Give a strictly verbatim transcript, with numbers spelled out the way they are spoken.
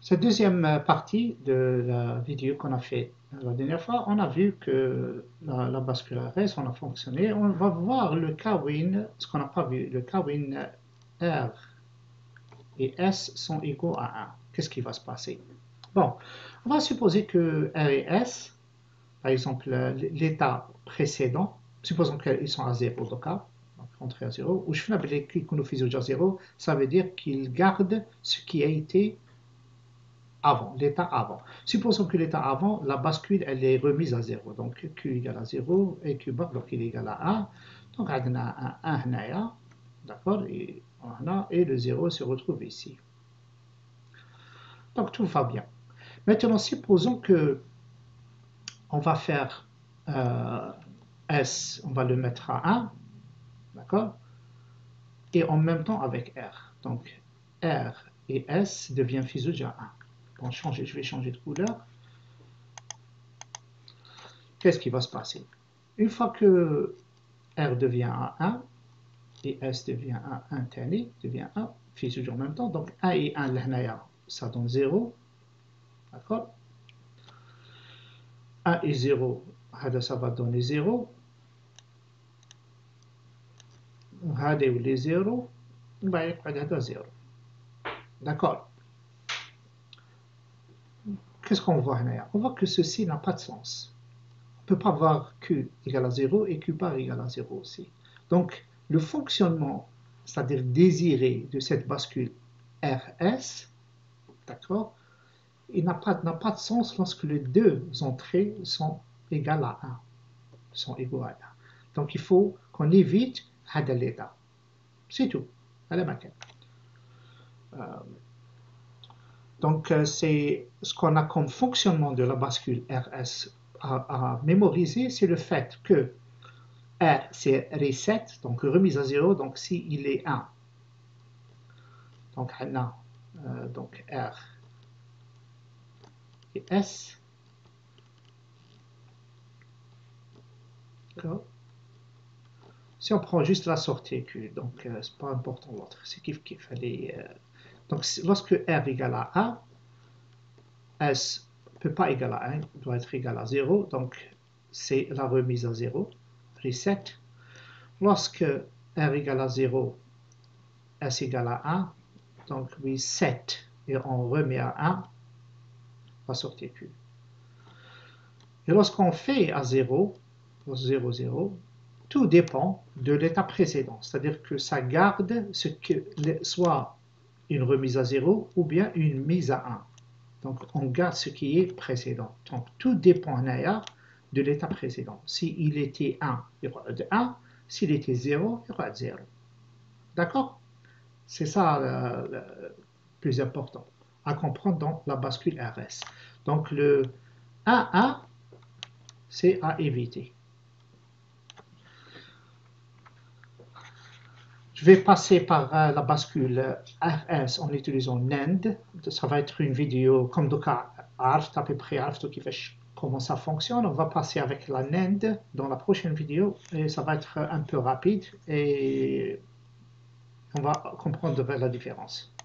Cette deuxième partie de la vidéo qu'on a fait la dernière fois, on a vu que la, la bascule R S, on a fonctionné. On va voir le cas win, ce qu'on n'a pas vu, le cas win R et S sont égaux à un. Qu'est-ce qui va se passer? Bon, on va supposer que R et S, par exemple l'état précédent, supposons qu'ils sont à zéro, d'accord? Donc, rentrer à zéro, ou je fais un clic qu'on fait à zéro, ça veut dire qu'il garde ce qui a été avant, l'état avant. Supposons que l'état avant, la bascule, elle est remise à zéro. Donc, Q égale à zéro et Q bar, donc il est égal à un. Donc, on a un un, d'accord, et, et le zéro se retrouve ici. Donc, tout va bien. Maintenant, supposons que on va faire euh, S, on va le mettre à un, d'accord, et en même temps avec R. Donc, R et S devient physique à un. Bon, changer, je vais changer de couleur. Qu'est-ce qui va se passer? Une fois que R devient à un et S devient à un, tani devient un, physique en même temps. Donc, un et un, ça donne zéro. D'accord? un et zéro, ça va donner zéro. les zéro, zéro. D'accord? Qu'est-ce qu'on voit là? On voit que ceci n'a pas de sens. On ne peut pas avoir Q égale à zéro et Q bar égale à zéro aussi. Donc, le fonctionnement, c'est-à-dire désiré de cette bascule R S, d'accord, il n'a pas, n'a pas de sens lorsque les deux entrées sont égales à un, sont égaux à un. Donc, il faut qu'on évite l'état. C'est tout. Allez, euh, donc, c'est ce qu'on a comme fonctionnement de la bascule R S à, à mémoriser, c'est le fait que R, c'est reset, donc remise à zéro, donc s'il est un. Donc, on a euh, donc R et S. Si on prend juste la sortie Q, donc euh, c'est pas important l'autre, c'est qu'il fallait. Euh, donc, lorsque R égale à un, S ne peut pas égaler à un, doit être égal à zéro, donc c'est la remise à zéro, reset. Lorsque R égale à zéro, S égale à un, donc reset, et on remet à un la sortie Q. Et lorsqu'on fait à zéro, zéro, zéro, tout dépend de l'état précédent, c'est-à-dire que ça garde ce que, soit une remise à zéro ou bien une mise à un. Donc on garde ce qui est précédent. Donc tout dépend de l'état précédent. S'il était un, il y aura de un. S'il était zéro, il y aura de zéro. D'accord? C'est ça le, le plus important à comprendre dans la bascule R S. Donc le un un, c'est à éviter. Je vais passer par euh, la bascule R S en utilisant NAND. Ça va être une vidéo comme de cas عرفت à peu près عرفتوا كيفاش comment ça fonctionne. On va passer avec la NAND dans la prochaine vidéo et ça va être un peu rapide et on va comprendre la différence.